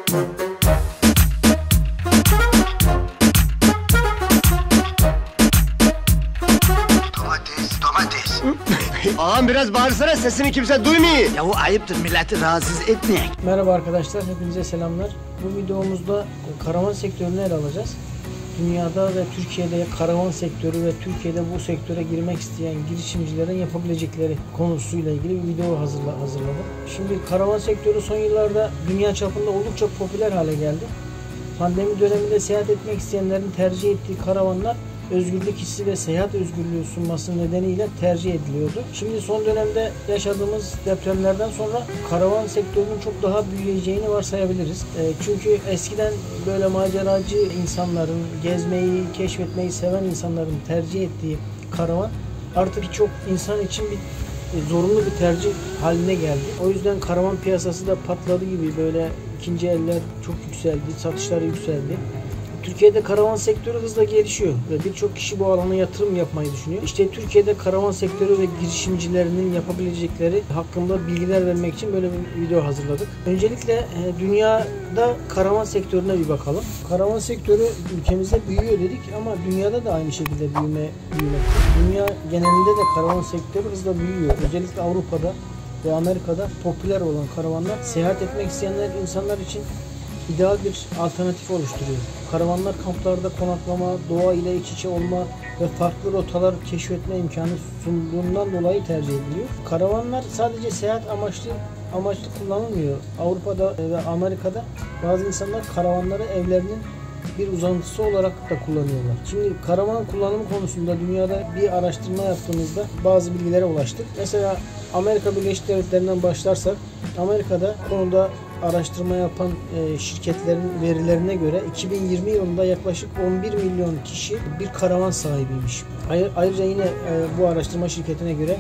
Domates. Ağam biraz bağırsana, sesini kimse duymuyor. Yahu ayıptır, milleti rahatsız etmeyek. Merhaba arkadaşlar, hepinize selamlar. Bu videomuzda karavan sektörünü ele alacağız. Dünyada ve Türkiye'de karavan sektörü ve Türkiye'de bu sektöre girmek isteyen girişimcilerin yapabilecekleri konusuyla ilgili bir video hazırladım. Şimdi karavan sektörü son yıllarda dünya çapında oldukça popüler hale geldi. Pandemi döneminde seyahat etmek isteyenlerin tercih ettiği karavanlar özgürlük hissi ve seyahat özgürlüğü sunması nedeniyle tercih ediliyordu. Şimdi son dönemde yaşadığımız depremlerden sonra karavan sektörünün çok daha büyüyeceğini varsayabiliriz. Çünkü eskiden böyle maceracı insanların, gezmeyi, keşfetmeyi seven insanların tercih ettiği karavan artık birçok insan için bir zorunlu bir tercih haline geldi. O yüzden karavan piyasası da patladı gibi, böyle ikinci eller çok yükseldi, satışları yükseldi. Türkiye'de karavan sektörü hızla gelişiyor ve birçok kişi bu alana yatırım yapmayı düşünüyor. İşte Türkiye'de karavan sektörü ve girişimcilerinin yapabilecekleri hakkında bilgiler vermek için böyle bir video hazırladık. Öncelikle dünyada karavan sektörüne bir bakalım. Karavan sektörü ülkemizde büyüyor dedik ama dünyada da aynı şekilde büyümekte. Dünya genelinde de karavan sektörü hızla büyüyor. Özellikle Avrupa'da ve Amerika'da popüler olan karavanlar seyahat etmek isteyenler insanlar için ideal bir alternatif oluşturuyor. Karavanlar kamplarda konaklama, doğa ile iç içe olma ve farklı rotalar keşfetme imkanı sunduğundan dolayı tercih ediliyor. Karavanlar sadece seyahat amaçlı kullanılmıyor. Avrupa'da ve Amerika'da bazı insanlar karavanları evlerinin bir uzantısı olarak da kullanıyorlar. Şimdi karavan kullanımı konusunda dünyada bir araştırma yaptığımızda bazı bilgilere ulaştık. Mesela Amerika Birleşik Devletleri'nden başlarsak, Amerika'da konuda araştırma yapan şirketlerin verilerine göre 2020 yılında yaklaşık 11 milyon kişi bir karavan sahibiymiş. Ayrıca yine bu araştırma şirketine göre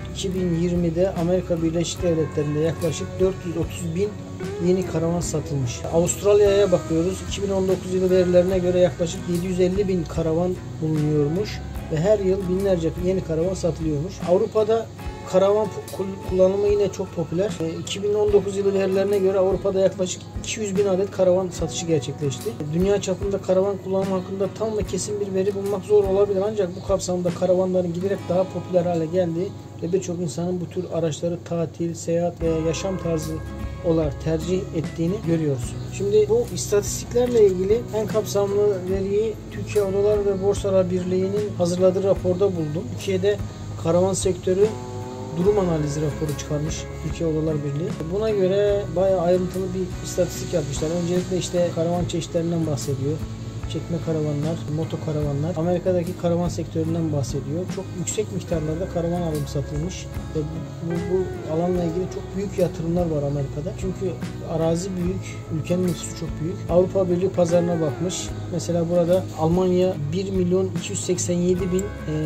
2020'de Amerika Birleşik Devletleri'nde yaklaşık 430 bin yeni karavan satılmış. Avustralya'ya bakıyoruz. 2019 yılı verilerine göre yaklaşık 750 bin karavan bulunuyormuş ve her yıl binlerce yeni karavan satılıyormuş. Avrupa'da karavan kullanımı yine çok popüler. 2019 yılı verilerine göre Avrupa'da yaklaşık 200 bin adet karavan satışı gerçekleşti. Dünya çapında karavan kullanımı hakkında tam ve kesin bir veri bulmak zor olabilir, ancak bu kapsamda karavanların giderek daha popüler hale geldiği ve birçok insanın bu tür araçları tatil, seyahat veya yaşam tarzı olarak tercih ettiğini görüyoruz. Şimdi bu istatistiklerle ilgili en kapsamlı veriyi Türkiye Odalar ve Borsalar Birliği'nin hazırladığı raporda buldum. Türkiye'de karavan sektörü durum analizi raporu çıkarmış Türkiye Odalar Birliği. Buna göre bayağı ayrıntılı bir istatistik yapmışlar. Öncelikle işte karavan çeşitlerinden bahsediyor. Çekme karavanlar, motokaravanlar. Amerika'daki karavan sektöründen bahsediyor. Çok yüksek miktarlarda karavan alım satılmış ve bu alanla ilgili çok büyük yatırımlar var Amerika'da. Çünkü arazi büyük, ülkenin nüfusu çok büyük. Avrupa Birliği pazarına bakmış. Mesela burada Almanya 1 milyon 287 bin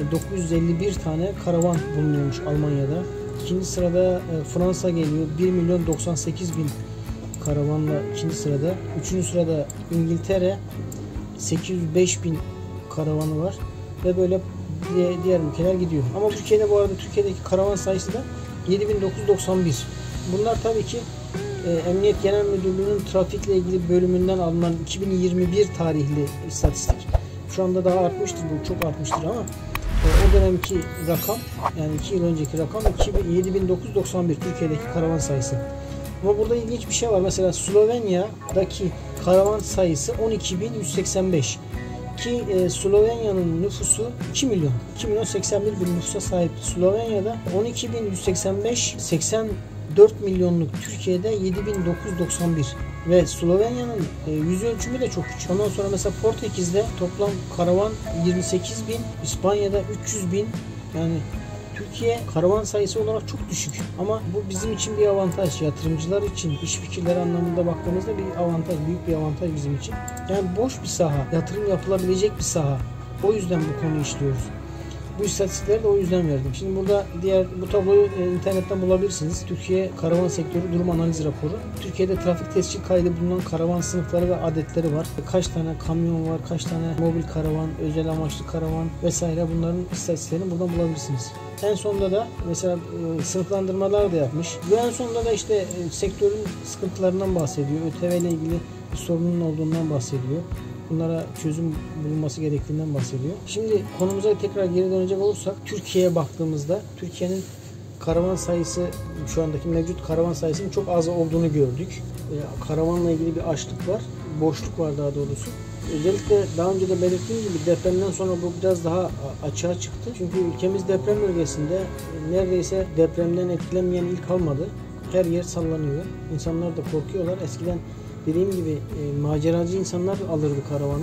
951 tane karavan bulunuyormuş Almanya'da. İkinci sırada Fransa geliyor. 1 milyon 98 bin karavanla ikinci sırada. Üçüncü sırada İngiltere, 805 bin karavanı var ve böyle diğer ülkeler gidiyor. Ama Türkiye'de, bu arada Türkiye'deki karavan sayısı da 7991. Bunlar tabii ki Emniyet Genel Müdürlüğü'nün trafikle ilgili bölümünden alınan 2021 tarihli istatistik. Şu anda daha artmıştır, bu çok artmıştır ama o dönemki rakam, yani 2 yıl önceki rakam 7991 Türkiye'deki karavan sayısı. Ama burada ilginç bir şey var. Mesela Slovenya'daki karavan sayısı 12.185 ki Slovenya'nın nüfusu 2 milyon 81 bin nüfusa sahip. Slovenya'da 12.185, 84 milyonluk Türkiye'de 7.991 ve Slovenya'nın yüz ölçümü de çok küçük. Ondan sonra mesela Portekiz'de toplam karavan 28 bin, İspanya'da 300 bin. Yani Türkiye karavan sayısı olarak çok düşük ama bu bizim için bir avantaj. Yatırımcılar için, iş fikirleri anlamında baktığımızda bir avantaj, büyük bir avantaj bizim için. Yani boş bir saha, yatırım yapılabilecek bir saha. O yüzden bu konuyu işliyoruz. Bu istatistikleri de o yüzden verdim. Şimdi burada bu tabloyu internetten bulabilirsiniz. Türkiye Karavan Sektörü Durum Analizi Raporu. Türkiye'de trafik tescil kaydı bulunan karavan sınıfları ve adetleri var. Kaç tane kamyon var, kaç tane mobil karavan, özel amaçlı karavan vesaire, bunların istatistiklerini buradan bulabilirsiniz. En sonunda da mesela sınıflandırmalar da yapmış. Ve en sonunda da işte sektörün sıkıntılarından bahsediyor. ÖTV ile ilgili bir sorunun olduğundan bahsediyor. Bunlara çözüm bulunması gerektiğinden bahsediyor. Şimdi konumuza tekrar geri dönecek olursak Türkiye'ye baktığımızda Türkiye'nin karavan sayısı, şu andaki mevcut karavan sayısının çok az olduğunu gördük. Karavanla ilgili bir açlık var, boşluk var daha doğrusu. Özellikle daha önce de belirttiğim gibi depremden sonra bu biraz daha açığa çıktı. Çünkü ülkemiz deprem bölgesinde, neredeyse depremden etkilenmeyen il kalmadı. Her yer sallanıyor. İnsanlar da korkuyorlar. Eskiden dediğim gibi maceracı insanlar alırdı karavanı.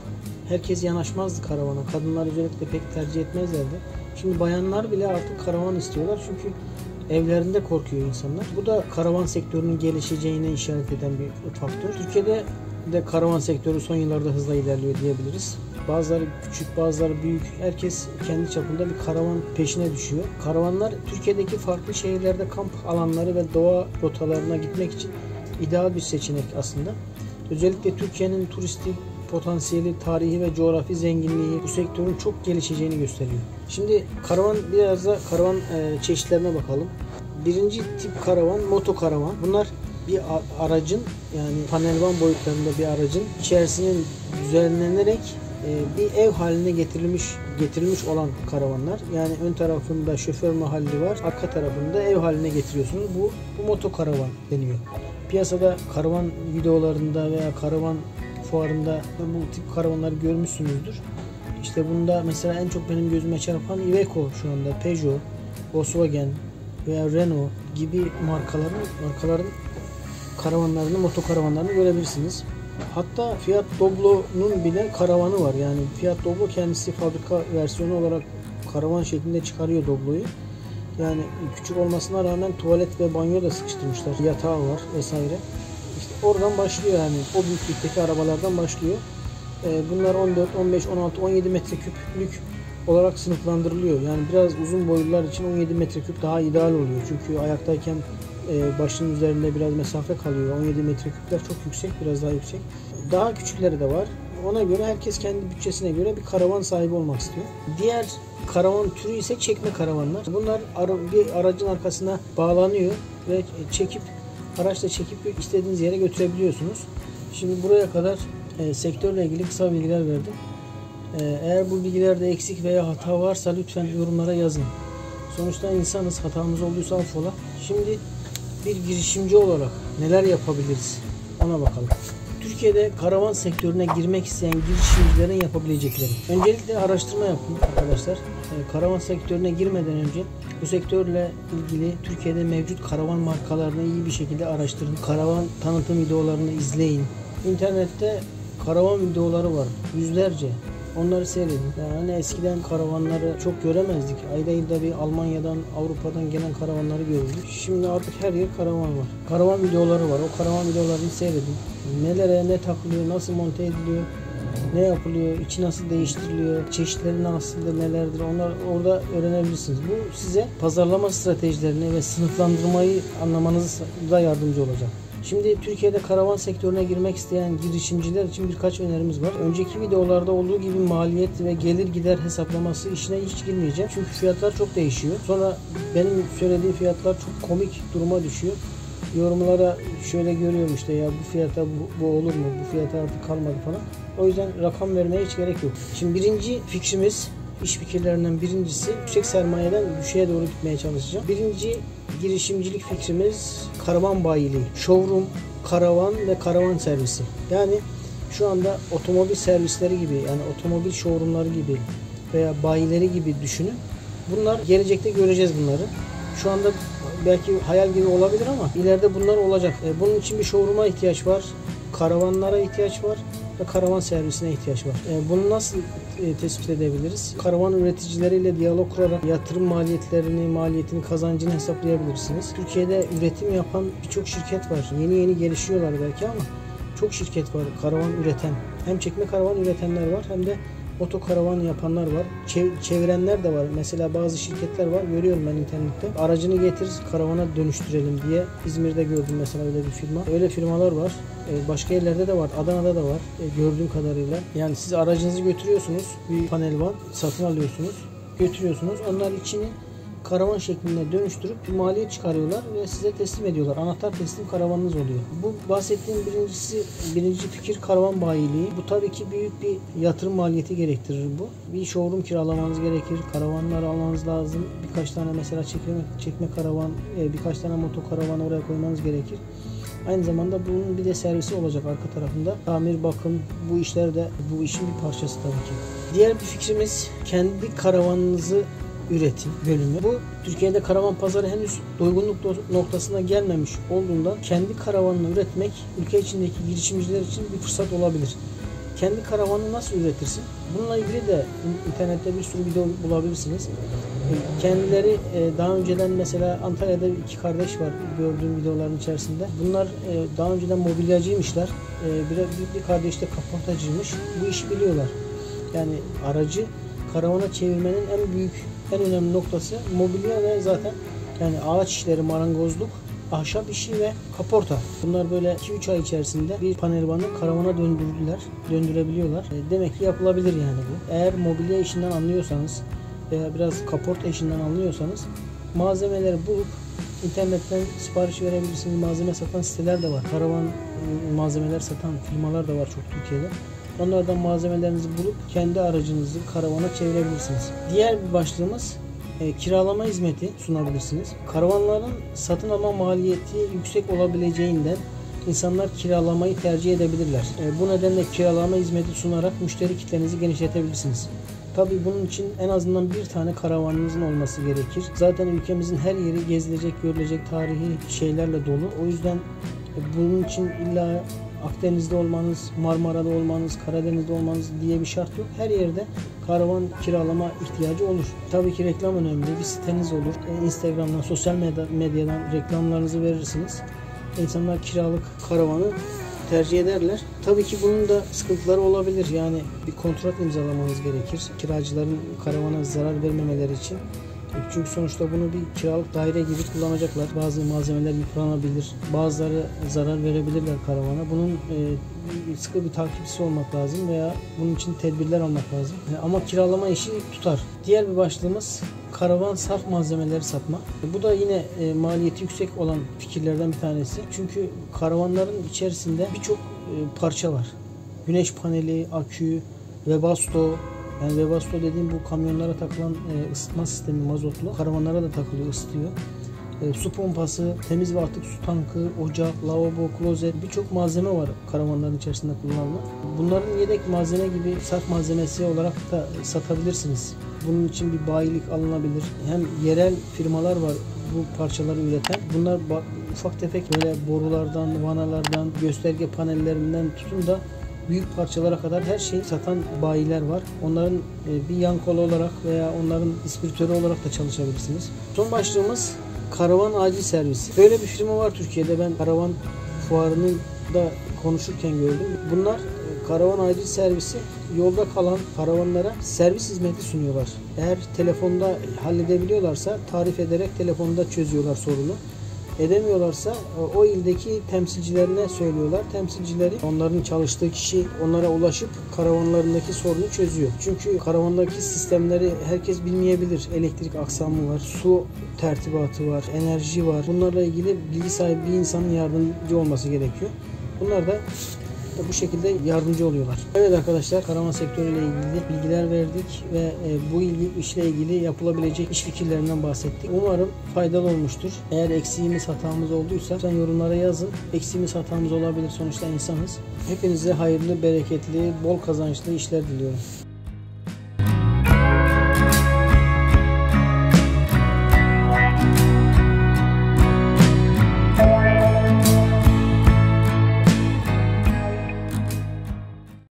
Herkes yanaşmazdı karavana. Kadınlar özellikle pek tercih etmezlerdi. Şimdi bayanlar bile artık karavan istiyorlar. Çünkü evlerinde korkuyor insanlar. Bu da karavan sektörünün gelişeceğine işaret eden bir faktör. Türkiye'de de karavan sektörü son yıllarda hızla ilerliyor diyebiliriz. Bazıları küçük, bazıları büyük. Herkes kendi çapında bir karavan peşine düşüyor. Karavanlar Türkiye'deki farklı şehirlerde kamp alanları ve doğa rotalarına gitmek için ideal bir seçenek aslında. Özellikle Türkiye'nin turistik potansiyeli, tarihi ve coğrafi zenginliği bu sektörün çok gelişeceğini gösteriyor. Şimdi biraz da karavan çeşitlerine bakalım. Birinci tip karavan, motokaravan. Bunlar bir aracın, yani panelvan boyutlarında bir aracın içerisinin düzenlenerek bir ev haline getirilmiş olan karavanlar. Yani ön tarafında şoför mahalli var, arka tarafında ev haline getiriyorsunuz. Bu motokaravan deniyor. Piyasada karavan videolarında veya karavan fuarında bu tip karavanları görmüşsünüzdür. İşte bunda mesela en çok benim gözüme çarpan Iveco şu anda, Peugeot, Volkswagen veya Renault gibi markaların karavanlarını, motokaravanlarını görebilirsiniz. Hatta Fiat Doblo'nun bile karavanı var. Yani Fiat Doblo kendisi fabrika versiyonu olarak karavan şeklinde çıkarıyor Doblo'yu. Yani küçük olmasına rağmen tuvalet ve banyo da sıkıştırmışlar. Yatağı var vesaire. İşte oradan başlıyor yani. O büyüklükteki arabalardan başlıyor. Bunlar 14, 15, 16, 17 metreküplük olarak sınıflandırılıyor. Yani biraz uzun boylular için 17 metreküp daha ideal oluyor. Çünkü ayaktayken başının üzerinde biraz mesafe kalıyor. 17 metreküpler çok yüksek, biraz daha yüksek. Daha küçükleri de var. Ona göre herkes kendi bütçesine göre bir karavan sahibi olmak istiyor. Diğer karavan türü ise çekme karavanlar. Bunlar bir aracın arkasına bağlanıyor ve araçla çekip istediğiniz yere götürebiliyorsunuz. Şimdi buraya kadar sektörle ilgili kısa bilgiler verdim. Eğer bu bilgilerde eksik veya hata varsa lütfen yorumlara yazın. Sonuçta insanız, hatamız olduysa affola. Şimdi bir girişimci olarak neler yapabiliriz ona bakalım. Türkiye'de karavan sektörüne girmek isteyen girişimcilerin yapabilecekleri. Öncelikle araştırma yapın arkadaşlar. Karavan sektörüne girmeden önce bu sektörle ilgili Türkiye'de mevcut karavan markalarını iyi bir şekilde araştırın. Karavan tanıtım videolarını izleyin. İnternette karavan videoları var. Yüzlerce. Onları seyredin. Yani eskiden karavanları çok göremezdik. Ayda yılda bir Almanya'dan, Avrupa'dan gelen karavanları görürdük. Şimdi artık her yer karavan var. Karavan videoları var. O karavan videolarını seyredin. Nelere ne takılıyor, nasıl monte ediliyor, ne yapılıyor, içi nasıl değiştiriliyor, çeşitleri nasıldır, nelerdir, onlar orada öğrenebilirsiniz. Bu size pazarlama stratejilerini ve sınıflandırmayı anlamanıza da yardımcı olacak. Şimdi Türkiye'de karavan sektörüne girmek isteyen girişimciler için birkaç önerimiz var. Önceki videolarda olduğu gibi maliyet ve gelir gider hesaplaması işine hiç girmeyeceğim. Çünkü fiyatlar çok değişiyor. Sonra benim söylediğim fiyatlar çok komik duruma düşüyor. Yorumlara şöyle görüyorum işte, ya bu fiyata bu olur mu? Bu fiyata artık kalmadı falan. O yüzden rakam vermeye hiç gerek yok. Şimdi birinci fikrimiz, iş fikirlerinden birincisi, yüksek sermayeden düşüğe doğru gitmeye çalışacağım. Birinci girişimcilik fikrimiz karavan bayiliği. Showroom, karavan ve karavan servisi. Yani şu anda otomobil servisleri gibi, yani otomobil showroomları gibi veya bayileri gibi düşünün. Bunlar gelecekte göreceğiz bunları. Şu anda belki hayal gibi olabilir ama ileride bunlar olacak. Bunun için bir showroom'a ihtiyaç var. Karavanlara ihtiyaç var ve karavan servisine ihtiyaç var. Bunu nasıl tespit edebiliriz? Karavan üreticileriyle diyalog kurarak yatırım maliyetini, kazancını hesaplayabilirsiniz. Türkiye'de üretim yapan birçok şirket var. Yeni gelişiyorlar belki ama çok şirket var karavan üreten. Hem çekme karavan üretenler var hem de otokaravan yapanlar var. Çevirenler de var. Mesela bazı şirketler var. Görüyorum ben internette. Aracını getir, karavana dönüştürelim diye. İzmir'de gördüm mesela öyle bir firma. Öyle firmalar var. Başka yerlerde de var. Adana'da da var. Gördüğüm kadarıyla. Yani siz aracınızı götürüyorsunuz. Bir panel van satın alıyorsunuz. Götürüyorsunuz. Onlar içini karavan şekline dönüştürüp bir maliyet çıkarıyorlar ve size teslim ediyorlar. Anahtar teslim karavanınız oluyor. Bu bahsettiğim birinci fikir karavan bayiliği. Bu tabii ki büyük bir yatırım maliyeti gerektirir bu. Bir showroom kiralamanız gerekir. Karavanlar almanız lazım. Birkaç tane mesela çekme karavan, birkaç tane motokaravan oraya koymanız gerekir. Aynı zamanda bunun bir de servisi olacak arka tarafında. Tamir, bakım, bu işler de bu işin bir parçası tabii ki. Diğer bir fikrimiz kendi karavanınızı üretim bölümü. Bu Türkiye'de karavan pazarı henüz doygunluk noktasına gelmemiş olduğundan kendi karavanını üretmek ülke içindeki girişimciler için bir fırsat olabilir. Kendi karavanını nasıl üretirsin? Bununla ilgili de internette bir sürü video bulabilirsiniz. Kendileri daha önceden mesela Antalya'da iki kardeş var gördüğüm videoların içerisinde. Bunlar daha önceden mobilyacıymışlar. Bir kardeş de kaportacıymış. Bu işi biliyorlar. Yani aracı karavana çevirmenin en önemli noktası mobilya ve zaten yani ağaç işleri, marangozluk, ahşap işi ve kaporta. Bunlar böyle 2-3 ay içerisinde bir panelvanı karavana döndürebiliyorlar. Demek ki yapılabilir yani bu. Eğer mobilya işinden anlıyorsanız veya biraz kaporta işinden anlıyorsanız malzemeleri bulup internetten sipariş verebilirsiniz. Malzeme satan siteler de var. Karavan malzemeler satan firmalar da var çok Türkiye'de. Onlardan malzemelerinizi bulup kendi aracınızı karavana çevirebilirsiniz. Diğer bir başlığımız kiralama hizmeti sunabilirsiniz. Karavanların satın alma maliyeti yüksek olabileceğinden insanlar kiralamayı tercih edebilirler. Bu nedenle kiralama hizmeti sunarak müşteri kitlenizi genişletebilirsiniz. Tabii bunun için en azından bir tane karavanınızın olması gerekir. Zaten ülkemizin her yeri gezilecek, görülecek tarihi şeylerle dolu. O yüzden bunun için illa Akdeniz'de olmanız, Marmara'da olmanız, Karadeniz'de olmanız diye bir şart yok. Her yerde karavan kiralama ihtiyacı olur. Tabii ki reklam önemli. Bir siteniz olur. Instagram'dan, sosyal medyadan reklamlarınızı verirsiniz. İnsanlar kiralık karavanı tercih ederler. Tabii ki bunun da sıkıntıları olabilir. Yani bir kontrat imzalamanız gerekir. Kiracıların karavana zarar vermemeleri için. Çünkü sonuçta bunu bir kiralık daire gibi kullanacaklar. Bazı malzemeler yıpranabilir. Bazıları zarar verebilirler karavana. Bunun sıkı bir takipçisi olmak lazım veya bunun için tedbirler almak lazım. Ama kiralama işi tutar. Diğer bir başlığımız karavan sarf malzemeleri satma. Bu da yine maliyeti yüksek olan fikirlerden bir tanesi. Çünkü karavanların içerisinde birçok parça var. Güneş paneli, akü, Webasto. Yani Webasto dediğim bu kamyonlara takılan ısıtma sistemi mazotlu. Karavanlara da takılıyor, ısıtıyor. Su pompası, temiz ve atık su tankı, ocak, lavabo, klozet birçok malzeme var karavanların içerisinde kullanılan. Bunların yedek malzeme gibi sarf malzemesi olarak da satabilirsiniz. Bunun için bir bayilik alınabilir. Hem yerel firmalar var bu parçaları üreten. Bunlar ufak tefek böyle borulardan, vanalardan, gösterge panellerinden tutun da büyük parçalara kadar her şeyi satan bayiler var. Onların bir yan kolu olarak veya onların distribütörü olarak da çalışabilirsiniz. Son başlığımız karavan acil servisi. Böyle bir firma var Türkiye'de. Ben karavan fuarının da konuşurken gördüm. Bunlar karavan acil servisi yolda kalan karavanlara servis hizmeti sunuyorlar. Eğer telefonda halledebiliyorlarsa tarif ederek telefonda çözüyorlar sorunu. Edemiyorlarsa o ildeki temsilcilerine söylüyorlar. Temsilcileri onların çalıştığı kişi onlara ulaşıp karavanlarındaki sorunu çözüyor. Çünkü karavandaki sistemleri herkes bilmeyebilir. Elektrik aksamı var, su tertibatı var, enerji var. Bunlarla ilgili bilgi sahibi bir insanın yardımcı olması gerekiyor. Bunlar da bu şekilde yardımcı oluyorlar. Evet arkadaşlar, karavan sektörüyle ilgili bilgiler verdik ve bu işle ilgili yapılabilecek iş fikirlerinden bahsettik. Umarım faydalı olmuştur. Eğer eksiğimiz, hatamız olduysa lütfen yorumlara yazın. Eksiğimiz, hatamız olabilir. Sonuçta insanız. Hepinize hayırlı, bereketli, bol kazançlı işler diliyorum.